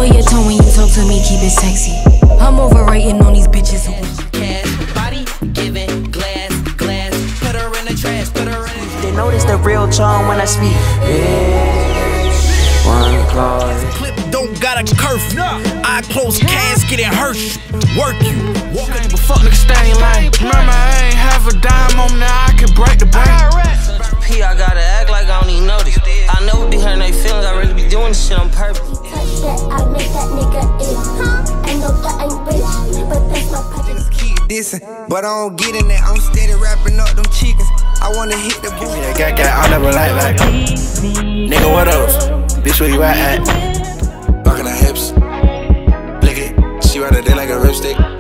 Sway your tone when you talk to me, keep it sexy. I'm overrating on these bitches who body giving glass, put her in the trash, put her in the. They notice the real charm when I speak. One call. Clip don't got a curfew. I close casket and hearse. Work you. But fuck nigga stay in line. Remember I ain't have a dime on me, now I can break the bank. P, I gotta act like I don't even notice. I know it be hurting their feelings, I really be doing this shit on purpose. Touch that, I make that nigga in. I know that ain't rich, but that's my project. Keep dissing, but I don't get in that. I'm steady wrapping up them chickens. I wanna hit the booty. Yeah, got, I never like that. Nigga, what else? Bitch, where you at? Rockin' her hips. Lick it. She ride her dick like a ripstick.